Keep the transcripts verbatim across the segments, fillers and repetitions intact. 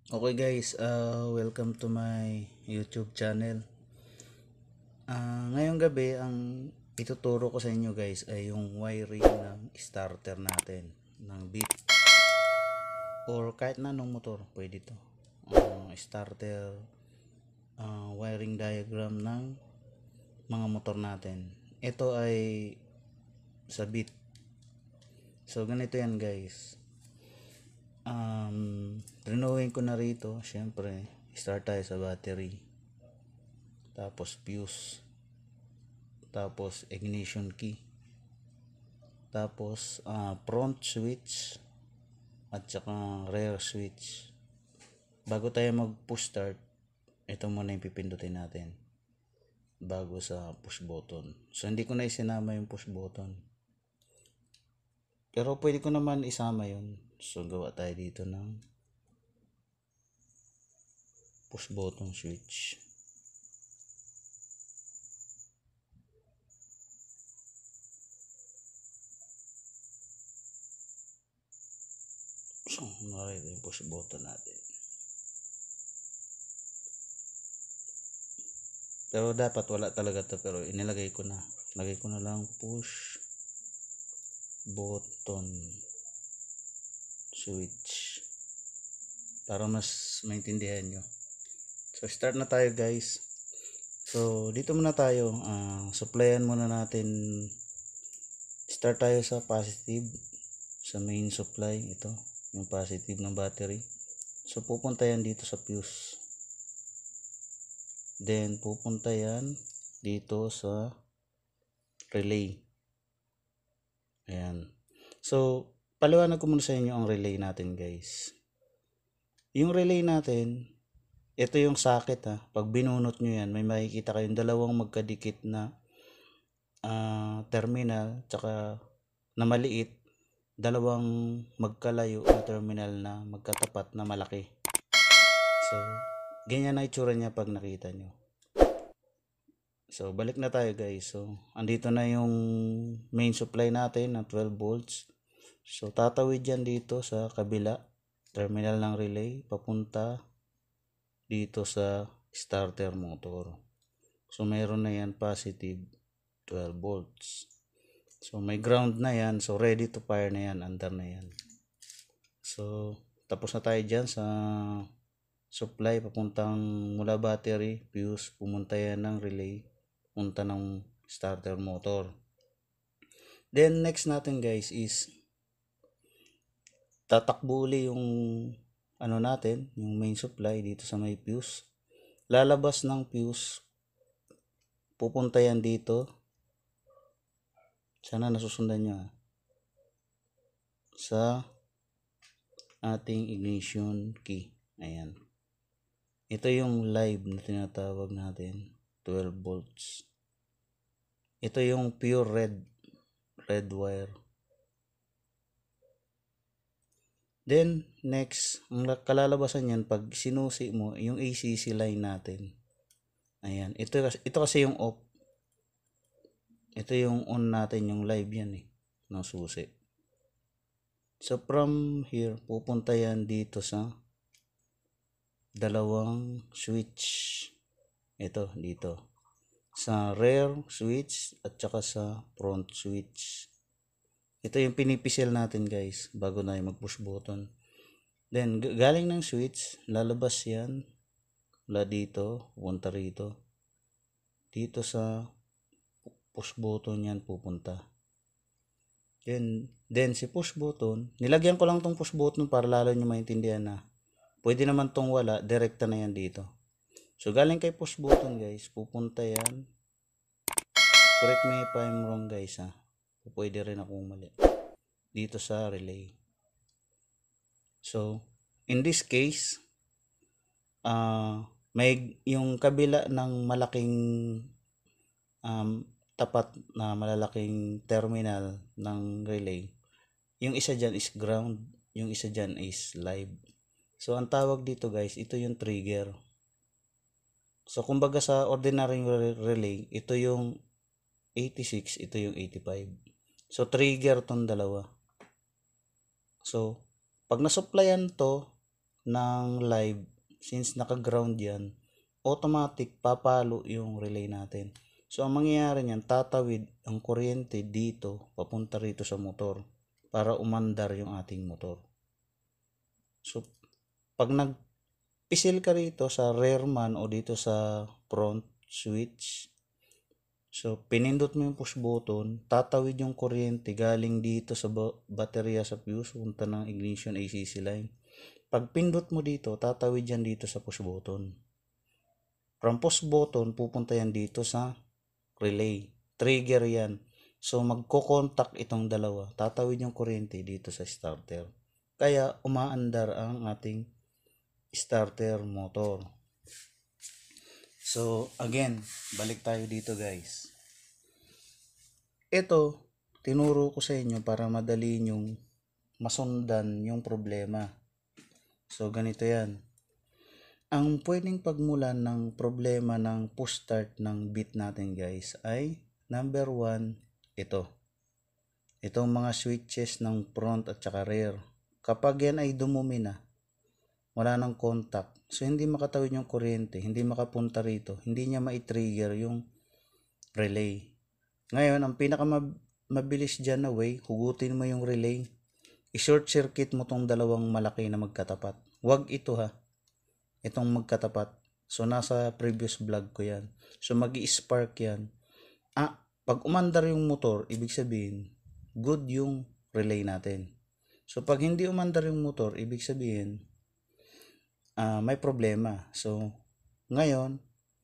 Okay guys, uh, welcome to my YouTube channel. Uh, ngayong gabi, ang ituturo ko sa inyo guys ay yung wiring ng starter natin ng Beat or kahit na anong motor, pwede to. Uh, starter uh, wiring diagram ng mga motor natin. Ito ay sa Beat. So ganito yan guys. Um, Renewin ko na rito, syempre, start tayo sa battery. Tapos fuse, tapos ignition key, tapos uh, front switch at saka rear switch. Bago tayo mag push start, ito muna yung pipindutin natin bago sa push button. So hindi ko na isinama yung push button, pero pwede ko naman isama yun. So gawa tayo dito ng push button switch. So narito yung push button natin. Pero dapat wala talaga to, pero inilagay ko na. Lagay ko na lang push button switch para mas maintindihan nyo. So start na tayo guys. So dito muna tayo, uh, supplyan muna natin. Start tayo sa positive, sa main supply. Ito yung positive ng battery. So pupunta yan dito sa fuse, then pupunta yan dito sa relay. Ayan. So paliwanag ko muna sa inyo ang relay natin guys. Yung relay natin, ito yung socket ha. Pag binunot nyo yan, may makikita kayong dalawang magkadikit na uh, terminal, tsaka na maliit, dalawang magkalayo na terminal na magkatapat na malaki. So ganyan na itsura niya pag nakita nyo. So balik na tayo guys. So andito na yung main supply natin na twelve volts. So tatawid yan dito sa kabila terminal ng relay papunta dito sa starter motor. So mayroon na yan positive twelve volts. So may ground na yan. So ready to fire na yan. Under na yan. So tapos na tayo dyan sa supply papuntang mula battery, fuse, pumunta yan ng relay, punta ng starter motor. Then next natin guys is tatakbo uli yung ano natin, yung main supply dito sa may fuse. Lalabas ng fuse, pupunta yan dito. Sana nasusundan nyo ha. Sa ating ignition key. Ayan. Ito yung live na tinatawag natin, twelve volts. Ito yung pure red, red wire. Then next, ang kalalabasan yan pag sinusi mo yung A C C line natin. Ayan, ito ito kasi yung off. Ito yung on natin, yung live yan eh, ng susi. So from here, pupunta yan dito sa dalawang switch. Ito, dito. Sa rear switch at saka sa front switch. Ito yung pinipisil natin guys, bago na yung mag-push button. Then, galing ng switch, lalabas yan. Mula dito, pupunta rito. Dito sa push button yan pupunta. Then, then si push button, nilagyan ko lang tong push button para lalo nyo maintindihan na pwede naman tong wala, direkta na yan dito. So galing kay push button guys, pupunta yan. Correct me if I'm wrong guys ha. Pwede rin akong mali. Dito sa relay. So, in this case, uh, may yung kabila ng malaking um, tapat na malalaking terminal ng relay. Yung isa dyan is ground, yung isa dyan is live. So, ang tawag dito guys, ito yung trigger. So, kumbaga sa ordinary relay, ito yung eighty-six, ito yung eighty-five. So, trigger tong dalawa. So, pag nasupplyan to ng live, since naka-ground yan, automatic papalo yung relay natin. So ang mangyayari niyan, tatawid ang kuryente dito papunta rito sa motor para umandar yung ating motor. So pag nagpisil ka rito sa rear man o dito sa front switch, so pinindot mo yung push button, tatawid yung kuryente galing dito sa baterya sa fuse punta ng ignition A C C line. Pag pindot mo dito, tatawid yan dito sa push button. From push button, pupunta yan dito sa relay. Trigger yan. So magko-contact itong dalawa. Tatawid yung kuryente dito sa starter. Kaya umaandar ang ating starter motor. So again, balik tayo dito guys. Ito, tinuro ko sa inyo para madali nyong masundan yung problema. So ganito yan. Ang pwedeng pagmulan ng problema ng push start ng bit natin guys ay number one, ito. Itong mga switches ng front at saka rear. Kapag yan ay dumumi na, wala nang contact. So hindi makatawid yung kuryente, hindi makapunta rito, hindi niya ma-trigger yung relay. Ngayon, ang pinakamabilis dyan na way, hugutin mo yung relay, i-short circuit mo tong dalawang malaki na magkatapat. Huwag ito ha. Itong magkatapat. So nasa previous vlog ko yan. So magi-spark yan. Ah, pag umandar yung motor, ibig sabihin good yung relay natin. So pag hindi umandar yung motor, ibig sabihin uh, may problema. So ngayon,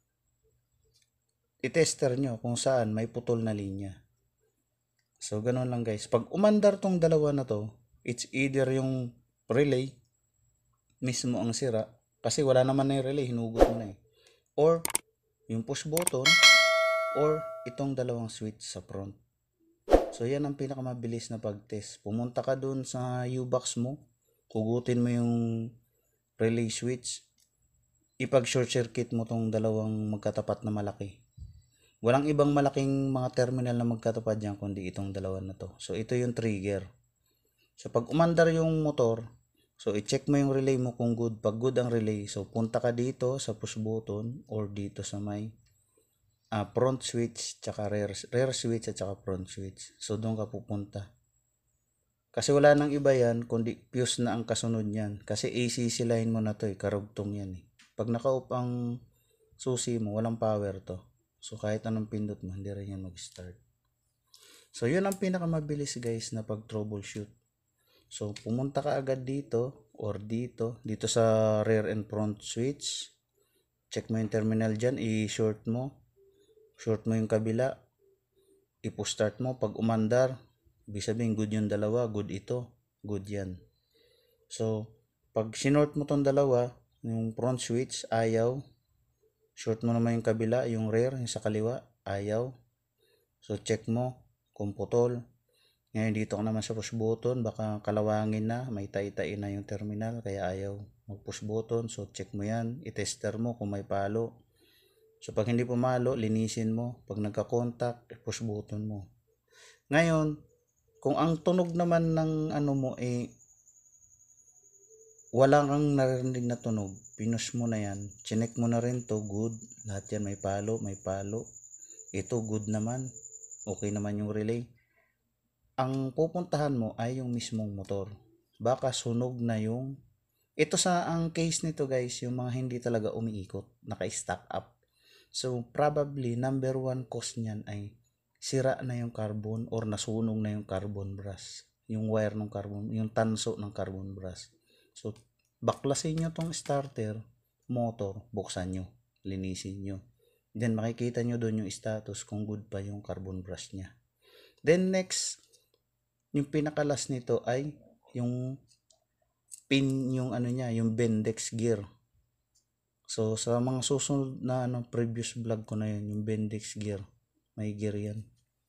i-tester nyo kung saan may putol na linya. So ganun lang guys. Pag umandar tong dalawa na to, it's either yung relay mismo ang sira, kasi wala naman na yung relay, hinugot mo na eh. Or, yung push button, or itong dalawang switch sa front. So, yan ang pinakamabilis na pag-test. Pumunta ka dun sa U-box mo, hugutin mo yung relay switch, ipag-short circuit mo tong dalawang magkatapat na malaki. Walang ibang malaking mga terminal na magkatapat dyan, kundi itong dalawa na to. So, ito yung trigger. So, pag umandar yung motor, so, i-check mo yung relay mo kung good. Pag good ang relay, so, punta ka dito sa push button or dito sa may uh, front switch, tsaka rear, rear switch at tsaka front switch. So, doon ka pupunta. Kasi wala nang iba yan, kundi fuse na ang kasunod yan. Kasi A C C line mo na to eh, karugtong yan eh. Pag naka-off ang susi mo, walang power to. So, kahit anong pindot mo, hindi rin yan mag-start. So, yun ang pinakamabilis guys na pag-troubleshoot. So, pumunta ka agad dito or dito, dito sa rear and front switch. Check mo yung terminal dyan, i-short mo. Short mo yung kabila. I-push start mo. Pag umandar, ibig sabihin good yung dalawa, good ito, good yan. So, pag sinort mo tong dalawa, yung front switch, ayaw. Short mo naman yung kabila, yung rear, yung sa kaliwa, ayaw. So, check mo kung putol. Ngayon dito ka naman sa push button, baka kalawangin na, may tay-tay na yung terminal, kaya ayaw mag-push button. So check mo yan, i-tester mo kung may palo. So pag hindi pumalo, linisin mo. Pag nagka-contact, push button mo. Ngayon, kung ang tunog naman ng ano mo eh wala kang narinig na tunog, pinush mo na yan, chinek mo na rin to, good. Lahat yan may palo, may palo. Ito good naman, okay naman yung relay. Ang pupuntahan mo ay yung mismong motor. Baka sunog na yung... Ito sa ang case nito guys, yung mga hindi talaga umiikot, naka-stack up. So probably number one cause niyan ay sira na yung carbon or nasunog na yung carbon brush. Yung wire ng carbon, yung tanso ng carbon brush. So baklasin nyo tong starter, motor, buksan nyo, linisin nyo. Then makikita nyo doon yung status kung good pa yung carbon brush niya. Then next, yung pinakalas nito ay yung pin, yung ano niya, yung Bendix gear. So sa mga susunod na ano, previous vlog ko na yun, yung Bendix gear, may gear yan.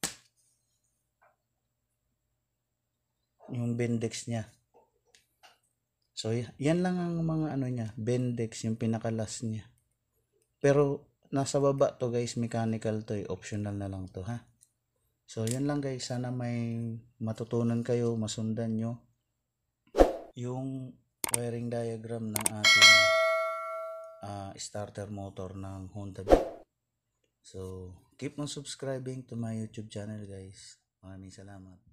Yung Bendix niya. So yan lang ang mga ano niya, Bendix, yung pinakalas niya. Pero nasa baba to guys, mechanical to eh, optional na lang to ha. So, yun lang guys. Sana may matutunan kayo, masundan nyo yung wiring diagram ng ating uh, starter motor ng Honda Beat. So, keep on subscribing to my YouTube channel guys. Maraming salamat.